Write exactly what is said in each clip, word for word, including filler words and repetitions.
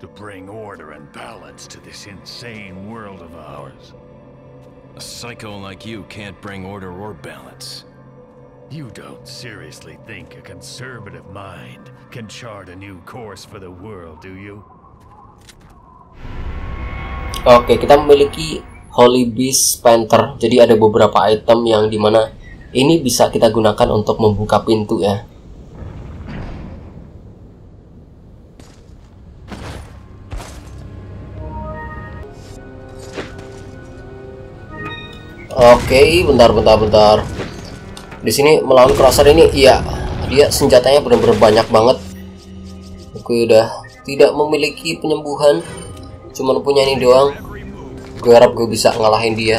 to bring order and balance to this insane world of ours. A psycho like you can't bring order or balance. You don't seriously think a conservative mind can chart a new course for the world, do you? Oke, kita memiliki Holy Beast Panther. Jadi ada beberapa item yang dimana ini bisa kita gunakan untuk membuka pintu ya. Oke, bentar, bentar, bentar. Di sini melawan KRAUSER ini, iya, dia senjatanya benar-benar banyak banget. Oke, udah tidak memiliki penyembuhan, cuman punya ini doang. Gue harap gue bisa ngalahin dia.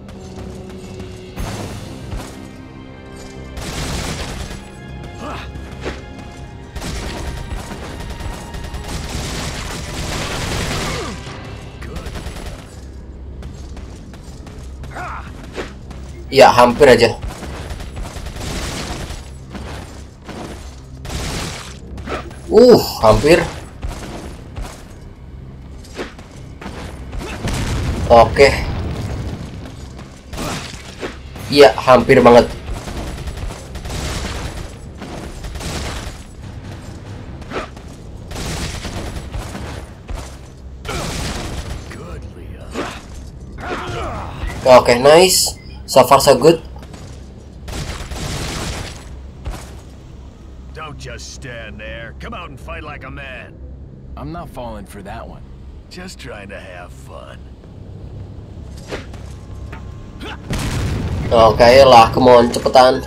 Ya, hampir aja. Uh, hampir. Oke. Iya, hampir banget. Oke, nice. So far so good. Don't just stand there. Come out and fight like a man. I'm not falling for that one. Just trying to have fun. Oke lah, come on, cepetan.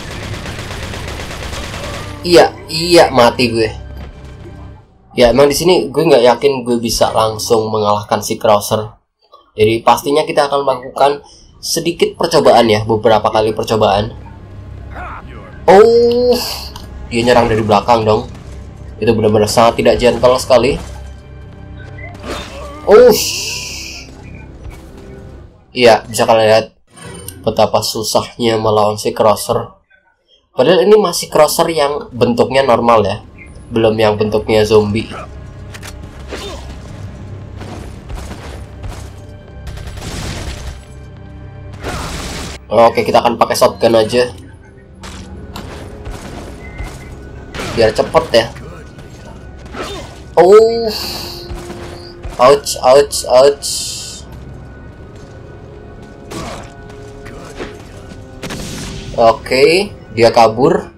Iya, iya, mati gue. Ya, emang di sini gue nggak yakin gue bisa langsung mengalahkan si KRAUSER. Jadi pastinya kita akan melakukan sedikit percobaan ya, beberapa kali percobaan. Oh, dia nyerang dari belakang dong. Itu benar-benar sangat tidak gentle sekali. Oh, iya, bisa kalian lihat betapa susahnya melawan si KRAUSER. Padahal ini masih KRAUSER yang bentuknya normal ya, belum yang bentuknya zombie. Oke, kita akan pakai shotgun aja biar cepet ya. Oh, ouch, ouch, ouch. Oke, dia kabur.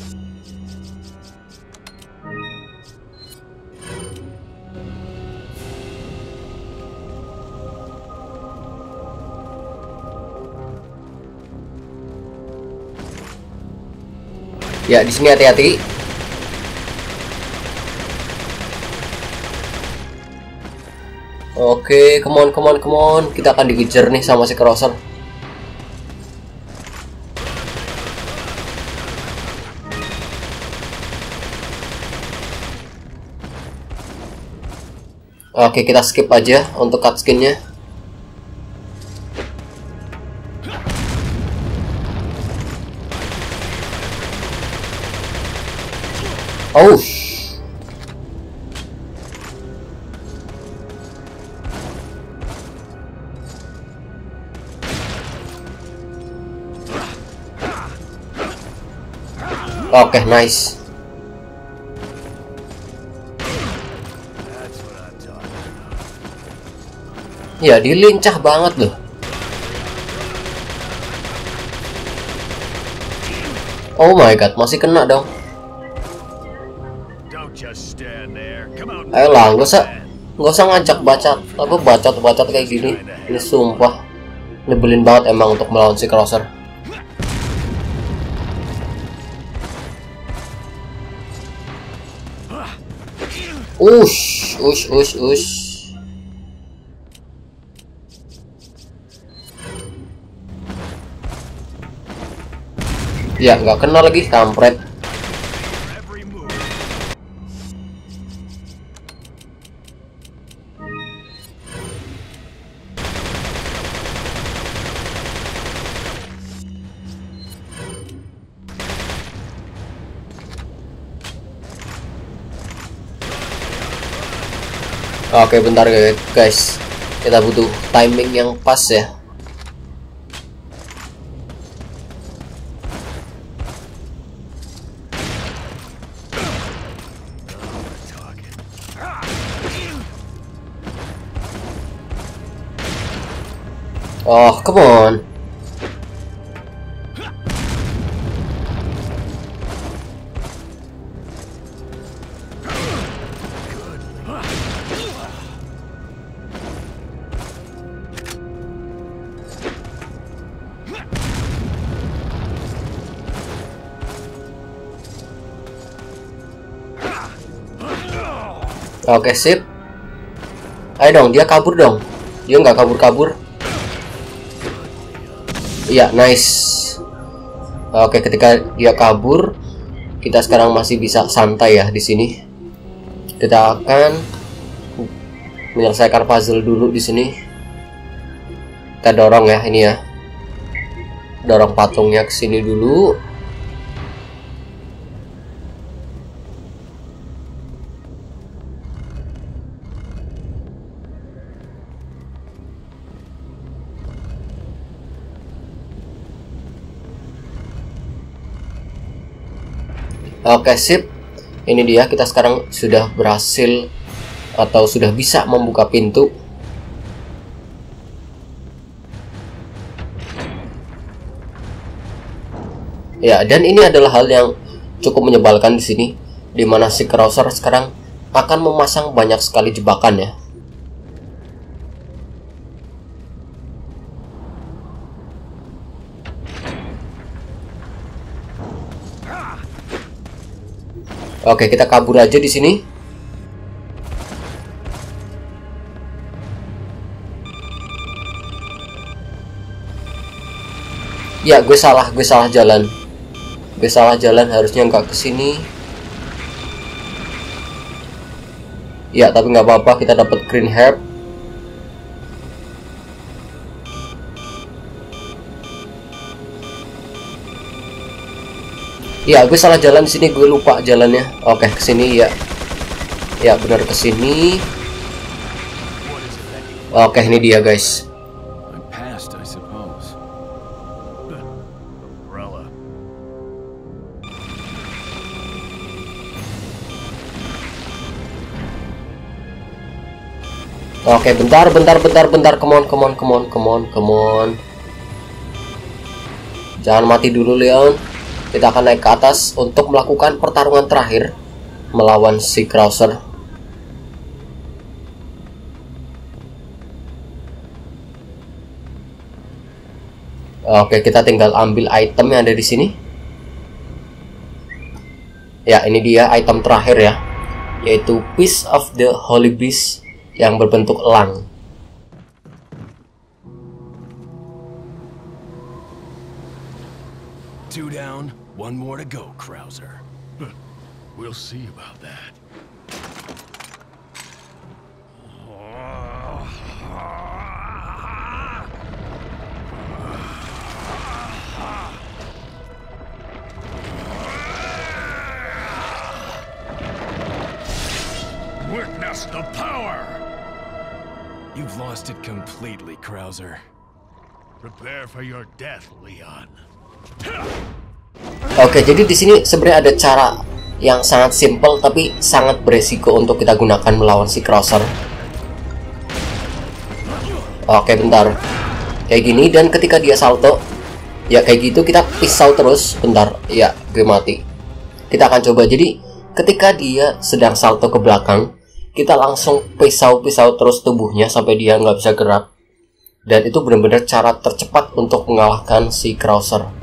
Ya, di sini hati-hati. Oke, come on, come on, come on. Kita akan dikejar nih sama si KRAUSER. Oke, kita skip aja untuk cutscene-nya. Oh. Oke, okay, nice. Ya, dilincah banget loh. Oh my god, masih kena dong. Ayolah, nggak usah, nggak usah ngajak bacot, apa bacot-bacot kayak gini. Ini sumpah nyebelin banget emang untuk melawan si KRAUSER. Ush, ush, ush, ush. Ya, nggak kena lagi, kampret. Oke, bentar guys. Kita butuh timing yang pas ya. Oh, come on. Oke, sip. Ayo dong, dia kabur dong. Dia nggak kabur-kabur. Iya, nice. Oke, ketika dia kabur, kita sekarang masih bisa santai ya di sini. Kita akan menyelesaikan puzzle dulu di sini. Kita dorong ya ini ya. Dorong patungnya ke sini dulu. Oke, sip. Ini dia, kita sekarang sudah berhasil atau sudah bisa membuka pintu. Ya, dan ini adalah hal yang cukup menyebalkan di sini, di mana si KRAUSER sekarang akan memasang banyak sekali jebakan ya. Oke, kita kabur aja di sini. Ya, gue salah, gue salah jalan. Gue salah jalan, harusnya nggak ke sini. Ya, tapi nggak apa-apa, kita dapat green herb. Ya, gue salah jalan di sini, gue lupa jalannya. Oke, ke sini ya. Ya, benar ke sini. Oke, ini dia, guys. Oke, bentar, bentar, bentar, bentar. Come on, come on, come on, come on, come on. Jangan mati dulu, Leon. Kita akan naik ke atas untuk melakukan pertarungan terakhir melawan si KRAUSER. Oke, kita tinggal ambil item yang ada di sini. Ya, ini dia item terakhir ya, yaitu Piece of the Holy Beast yang berbentuk elang. Two down, one more to go, KRAUSER. We'll see about that. Witness the power! You've lost it completely, KRAUSER. Prepare for your death, Leon. Oke, jadi di sini sebenarnya ada cara yang sangat simpel tapi sangat beresiko untuk kita gunakan melawan si KRAUSER. Oke, bentar. Kayak gini, dan ketika dia salto, ya kayak gitu kita pisau terus. Bentar, ya gue mati. Kita akan coba. Jadi ketika dia sedang salto ke belakang, kita langsung pisau-pisau terus tubuhnya sampai dia nggak bisa gerak. Dan itu benar-benar cara tercepat untuk mengalahkan si KRAUSER.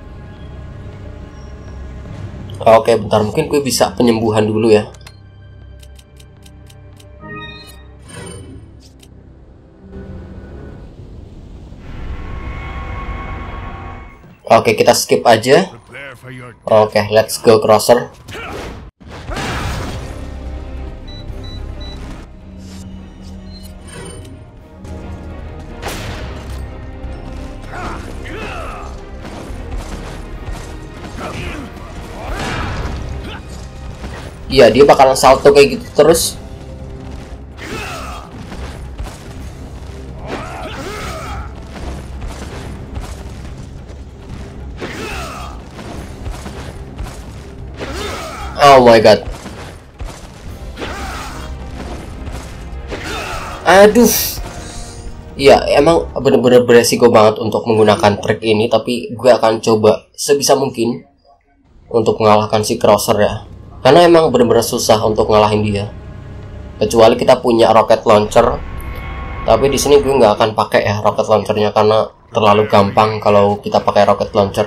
Oke, bentar, mungkin gue bisa penyembuhan dulu ya. Oke, kita skip aja. Oke, let's go KRAUSER. Iya, dia bakalan salto kayak gitu terus. Oh my god. Aduh. Ya emang bener-bener beresiko banget untuk menggunakan trik ini, tapi gue akan coba sebisa mungkin untuk mengalahkan si KRAUSER ya. Karena emang bener-bener susah untuk ngalahin dia. Kecuali kita punya rocket launcher. Tapi di sini gue nggak akan pakai ya rocket launchernya karena terlalu gampang kalau kita pakai rocket launcher.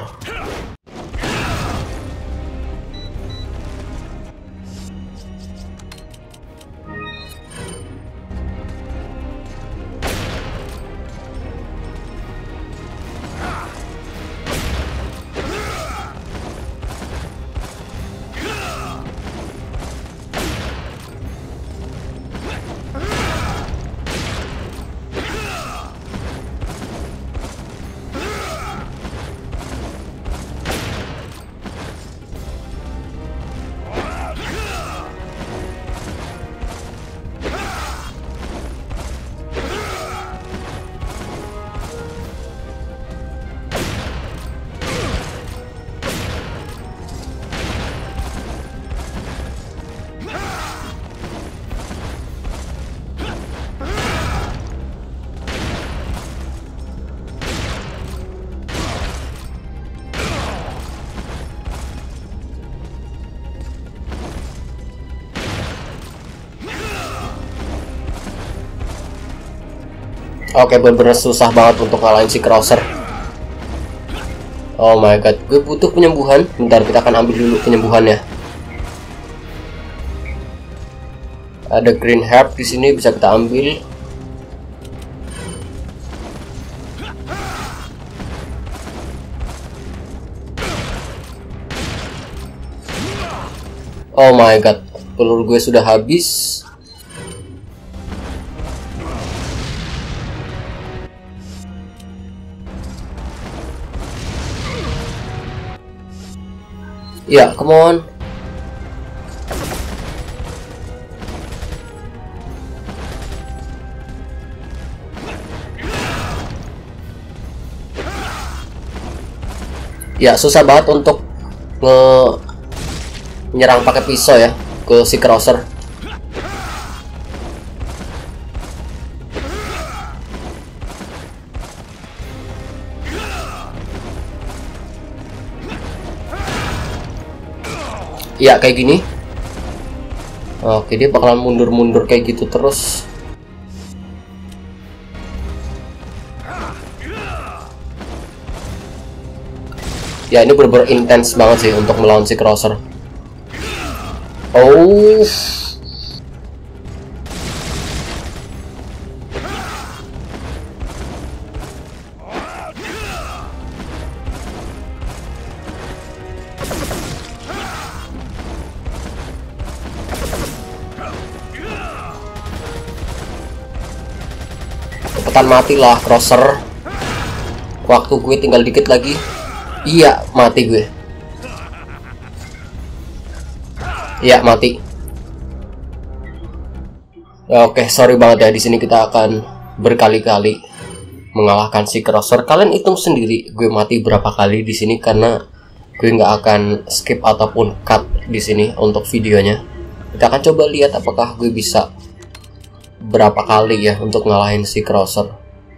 Oke, bener-bener susah banget untuk ngalahin si KRAUSER. Oh my god, gue butuh penyembuhan. Bentar, kita akan ambil dulu penyembuhannya. Ada green herb di sini, bisa kita ambil. Oh my god, peluru gue sudah habis. Ya, come on. Ya, susah banget untuk nge nyerang pakai pisau ya ke si KRAUSER. Ya kayak gini. Oke, dia bakalan mundur-mundur kayak gitu terus. Ya ini bener-bener intens banget sih untuk melawan si KRAUSER. Oh. Cepetan matilah KRAUSER. Waktu gue tinggal dikit lagi. Iya, mati gue. Iya, mati. Oke, sorry banget ya. Di sini kita akan berkali-kali mengalahkan si KRAUSER. Kalian hitung sendiri gue mati berapa kali di sini karena gue nggak akan skip ataupun cut di sini untuk videonya. Kita akan coba lihat apakah gue bisa berapa kali ya untuk ngalahin si KRAUSER.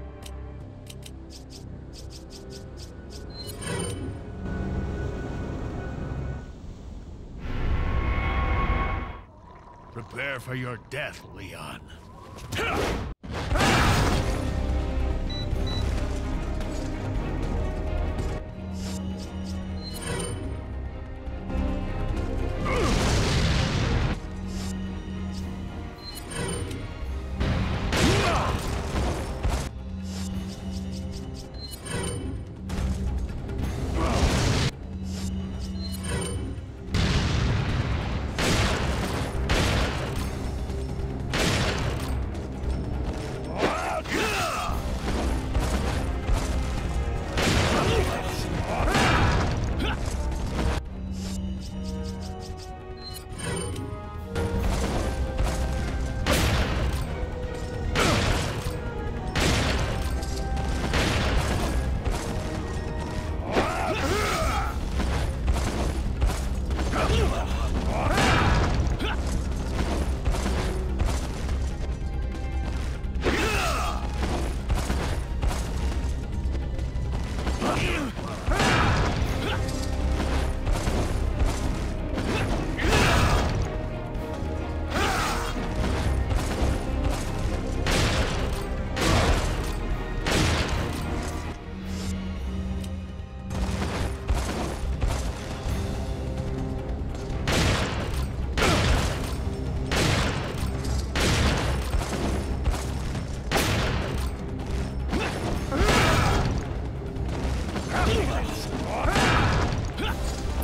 Prepare for your death, Leon.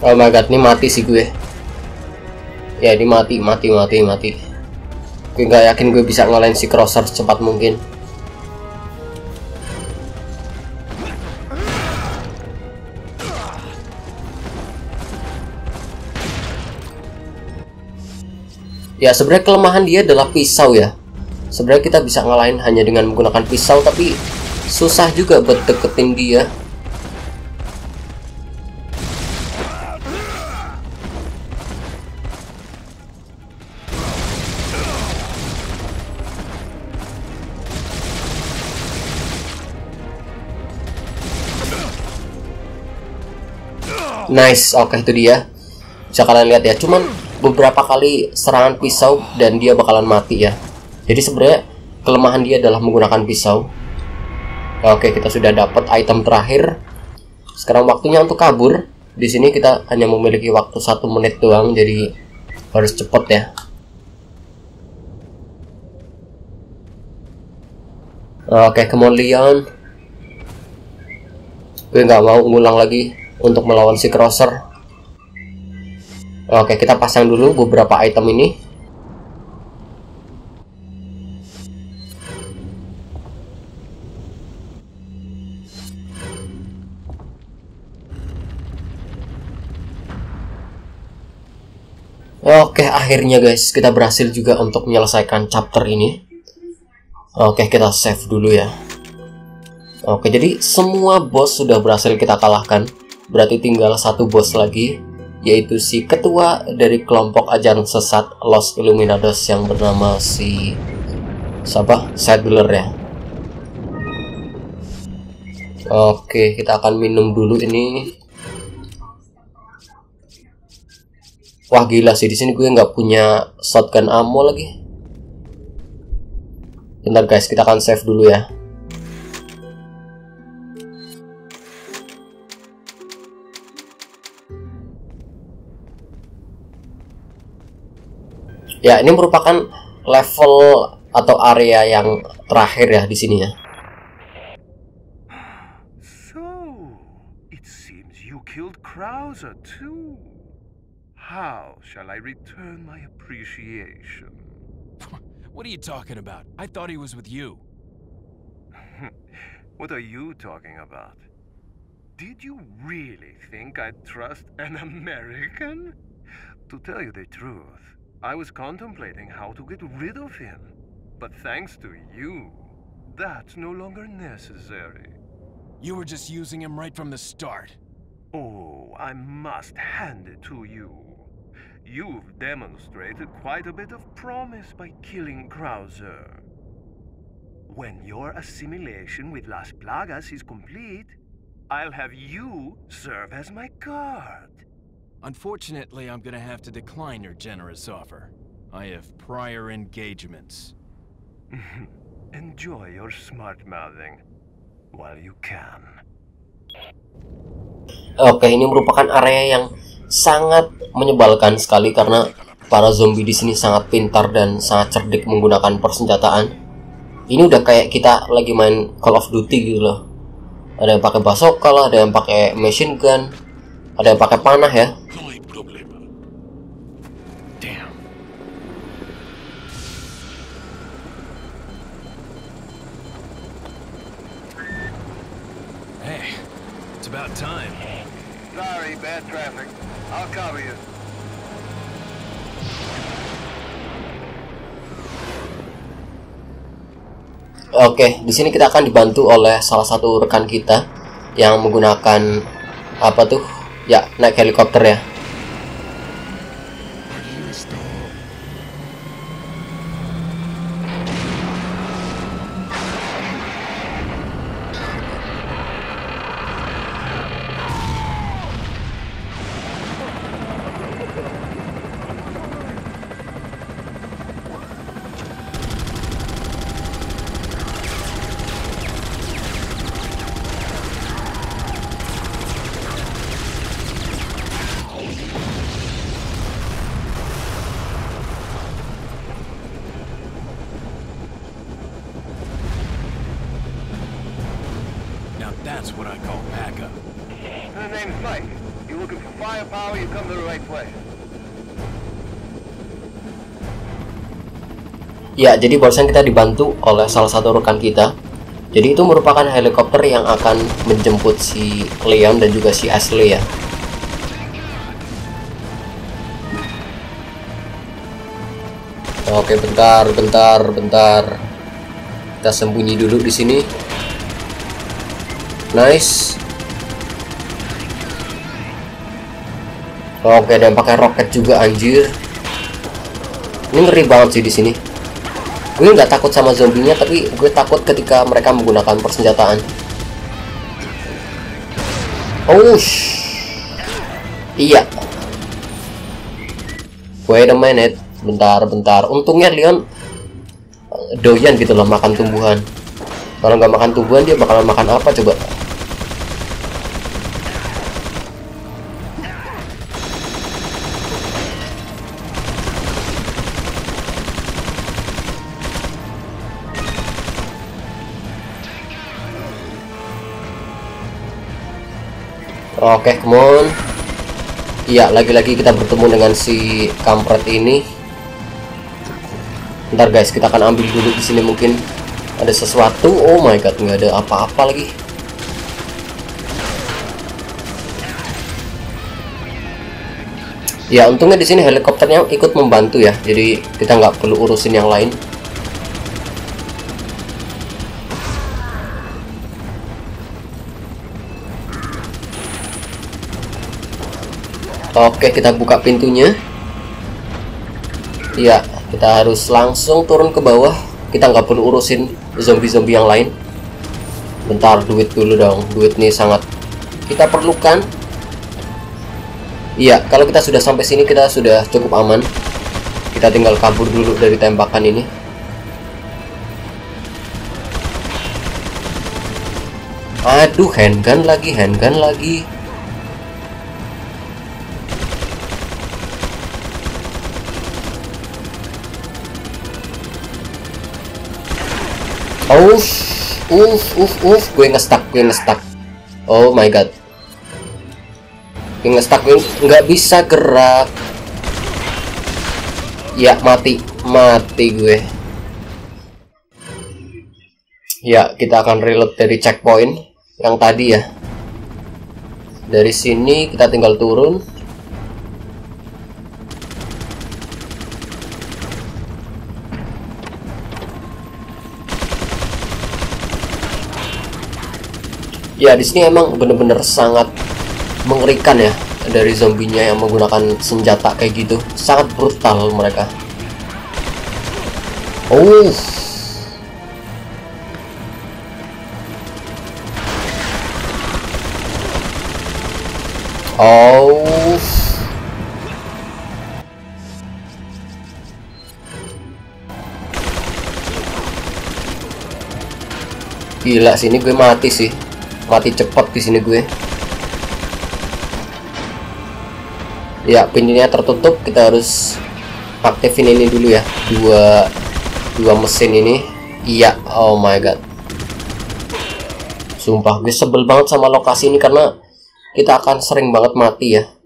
Oh my god, ini mati sih gue. Ya, ini mati, mati, mati, mati. Gue nggak yakin gue bisa ngalahin si KRAUSER secepat mungkin. Ya, sebenarnya kelemahan dia adalah pisau ya. Sebenarnya kita bisa ngalahin hanya dengan menggunakan pisau, tapi susah juga buat deketin dia. Nice, oke itu dia. Bisa kalian lihat ya, cuman beberapa kali serangan pisau dan dia bakalan mati ya. Jadi sebenarnya kelemahan dia adalah menggunakan pisau. Oke, kita sudah dapat item terakhir. Sekarang waktunya untuk kabur. Di sini kita hanya memiliki waktu satu menit doang, jadi harus cepet ya. Oke, come on Leon. Gue nggak mau ngulang lagi untuk melawan si KRAUSER. Oke, kita pasang dulu beberapa item ini. Oke, akhirnya guys, kita berhasil juga untuk menyelesaikan chapter ini. Oke, kita save dulu ya. Oke, jadi semua boss sudah berhasil kita kalahkan. Berarti tinggal satu boss lagi, yaitu si ketua dari kelompok ajaran sesat Los Illuminados yang bernama si siapa? Sadler ya. Oke, kita akan minum dulu ini. Wah gila sih, di sini gue nggak punya shotgun ammo lagi. Bentar guys, kita akan save dulu ya. Ya, ini merupakan level atau area yang terakhir ya di sini ya. So, it seems you killed KRAUSER too. How shall I return my appreciation? What are you talking about? I thought he was with you. What are you talking about? Did you really think I'd trust an American? To tell you the truth, I was contemplating how to get rid of him, but thanks to you, that's no longer necessary. You were just using him right from the start. Oh, I must hand it to you. You've demonstrated quite a bit of promise by killing KRAUSER. When your assimilation with Las Plagas is complete, I'll have you serve as my guard. Unfortunately, I'm gonna have to decline your generous offer. I have prior engagements. Enjoy your smart-mouthing while you can. Oke, ini merupakan area yang sangat menyebalkan sekali karena para zombie di sini sangat pintar dan sangat cerdik menggunakan persenjataan. Ini udah kayak kita lagi main Call of Duty gitu loh. Ada yang pakai bazooka lah, ada yang pakai machine gun, ada yang pakai panah ya. Hey, it's about time. Sorry, bad traffic. I'll cover you. Oke, di sini kita akan dibantu oleh salah satu rekan kita yang menggunakan apa tuh? Ya, naik helikopter ya. Her name's Mike. You looking for firepower? You come to the right place. Ya, jadi barusan kita dibantu oleh salah satu rekan kita. Jadi itu merupakan helikopter yang akan menjemput si Leon dan juga si Ashley ya. Oke, bentar, bentar, bentar. Kita sembunyi dulu di sini. Nice. Oke, dan pakai roket juga anjir. Ini ngeri banget sih di sini. Gue nggak takut sama zombinya, tapi gue takut ketika mereka menggunakan persenjataan. Oh, iya. Wait a minute. Bentar, bentar. Untungnya Leon doyan gitu loh makan tumbuhan. Kalau nggak makan tumbuhan, dia bakalan makan apa coba? Oke, come on. Iya, lagi-lagi kita bertemu dengan si kampret ini. Bentar guys, kita akan ambil dulu di sini, mungkin ada sesuatu. Oh my god, nggak ada apa-apa lagi. Ya, untungnya di sini helikopternya ikut membantu ya, jadi kita nggak perlu urusin yang lain. Oke, kita buka pintunya. Iya, kita harus langsung turun ke bawah. Kita nggak perlu urusin zombie-zombie yang lain. Bentar, duit dulu dong. Duit nih sangat kita perlukan. Iya, kalau kita sudah sampai sini kita sudah cukup aman. Kita tinggal kabur dulu dari tembakan ini. Aduh, handgun lagi, handgun lagi. Uff, uff, uff, uff, gue nge-stuck, gue nge-stuck. Oh my god, gue nge-stuck, gue nggak bisa gerak. Ya, mati, mati gue. Ya, kita akan reload dari checkpoint yang tadi ya. Dari sini kita tinggal turun. Ya, di sini emang bener-bener sangat mengerikan ya, dari zombinya yang menggunakan senjata kayak gitu. Sangat brutal mereka. Oh. Oh. Gila, sini gue mati sih. Mati cepat di sini gue. Ya, pintunya tertutup. Kita harus aktifin ini dulu ya. Dua dua mesin ini. Iya, oh my god. Sumpah gue sebel banget sama lokasi ini karena kita akan sering banget mati ya.